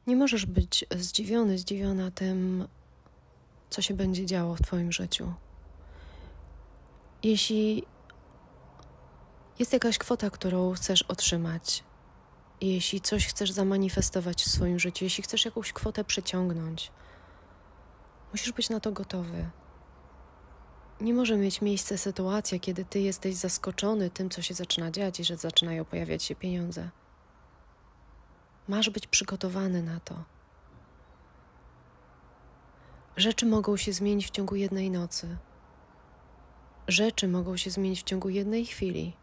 Nie możesz być zdziwiony, zdziwiona tym, co się będzie działo w Twoim życiu. Jeśli jest jakaś kwota, którą chcesz otrzymać, jeśli coś chcesz zamanifestować w swoim życiu, jeśli chcesz jakąś kwotę przyciągnąć, musisz być na to gotowy. Nie może mieć miejsca sytuacja, kiedy Ty jesteś zaskoczony tym, co się zaczyna dziać i że zaczynają pojawiać się pieniądze. Masz być przygotowany na to. Rzeczy mogą się zmienić w ciągu jednej nocy. Rzeczy mogą się zmienić w ciągu jednej chwili.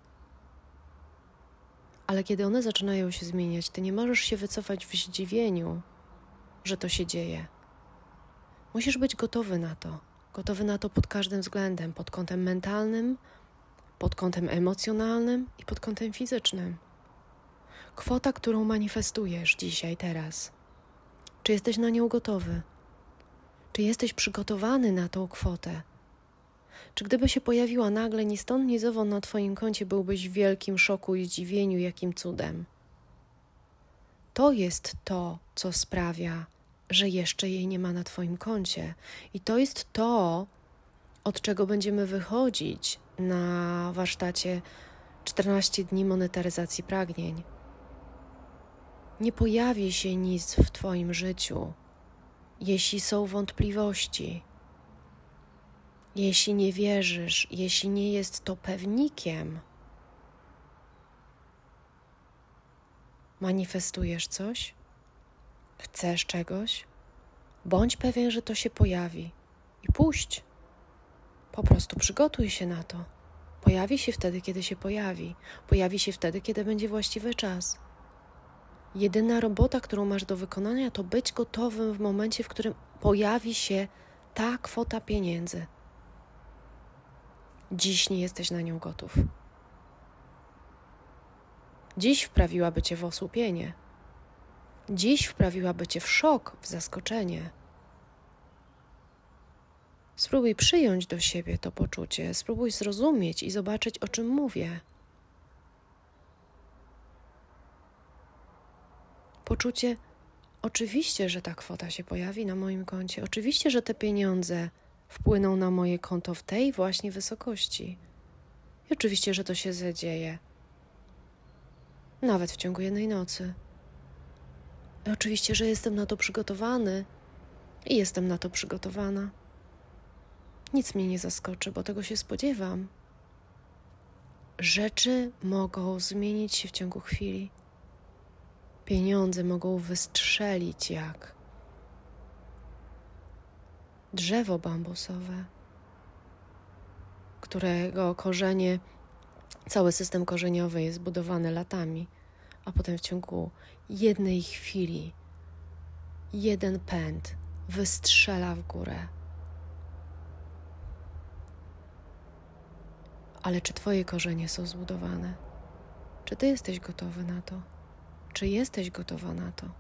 Ale kiedy one zaczynają się zmieniać, Ty nie możesz się wycofać w zdziwieniu, że to się dzieje. Musisz być gotowy na to. Gotowy na to pod każdym względem. Pod kątem mentalnym, pod kątem emocjonalnym i pod kątem fizycznym. Kwota, którą manifestujesz dzisiaj, teraz. Czy jesteś na nią gotowy? Czy jesteś przygotowany na tą kwotę? Czy gdyby się pojawiła nagle ni stąd, ni zowąd na Twoim koncie, byłbyś w wielkim szoku i zdziwieniu, jakim cudem? To jest to, co sprawia, że jeszcze jej nie ma na Twoim koncie. I to jest to, od czego będziemy wychodzić na warsztacie 14 dni monetaryzacji pragnień. Nie pojawi się nic w Twoim życiu, jeśli są wątpliwości, jeśli nie wierzysz, jeśli nie jest to pewnikiem. Manifestujesz coś? Chcesz czegoś? Bądź pewien, że to się pojawi i puść. Po prostu przygotuj się na to. Pojawi się wtedy, kiedy się pojawi. Pojawi się wtedy, kiedy będzie właściwy czas. Jedyna robota, którą masz do wykonania, to być gotowym w momencie, w którym pojawi się ta kwota pieniędzy. Dziś nie jesteś na nią gotów. Dziś wprawiłaby Cię w osłupienie. Dziś wprawiłaby Cię w szok, w zaskoczenie. Spróbuj przyjąć do siebie to poczucie, spróbuj zrozumieć i zobaczyć, o czym mówię. Poczucie, oczywiście, że ta kwota się pojawi na moim koncie, oczywiście, że te pieniądze wpłyną na moje konto w tej właśnie wysokości. I oczywiście, że to się zadzieje. Nawet w ciągu jednej nocy. I oczywiście, że jestem na to przygotowany i jestem na to przygotowana. Nic mnie nie zaskoczy, bo tego się spodziewam. Rzeczy mogą zmienić się w ciągu chwili. Pieniądze mogą wystrzelić jak drzewo bambusowe, którego korzenie, cały system korzeniowy jest budowany latami, a potem w ciągu jednej chwili, jeden pęd wystrzela w górę. Ale czy Twoje korzenie są zbudowane? Czy Ty jesteś gotowy na to? Czy jesteś gotowa na to?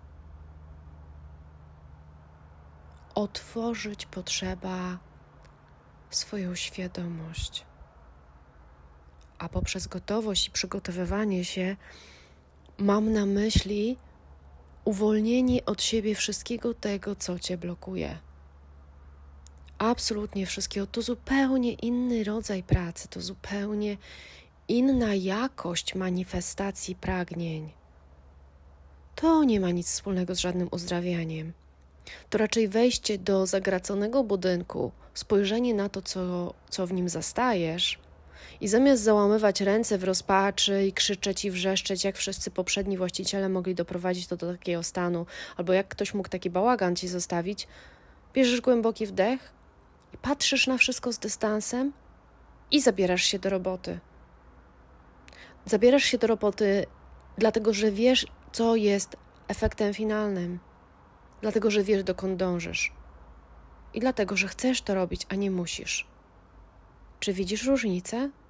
Otworzyć potrzeba swoją świadomość, a poprzez gotowość i przygotowywanie się mam na myśli uwolnienie od siebie wszystkiego tego, co Cię blokuje. Absolutnie wszystkiego. To zupełnie inny rodzaj pracy, to zupełnie inna jakość manifestacji pragnień. To nie ma nic wspólnego z żadnym uzdrawianiem. To raczej wejście do zagraconego budynku, spojrzenie na to, co w nim zastajesz i zamiast załamywać ręce w rozpaczy i krzyczeć i wrzeszczeć, jak wszyscy poprzedni właściciele mogli doprowadzić to do takiego stanu, albo jak ktoś mógł taki bałagan Ci zostawić, bierzesz głęboki wdech i patrzysz na wszystko z dystansem i zabierasz się do roboty. Zabierasz się do roboty, dlatego że wiesz, co jest efektem finalnym. Dlatego, że wiesz, dokąd dążysz. I dlatego, że chcesz to robić, a nie musisz. Czy widzisz różnicę?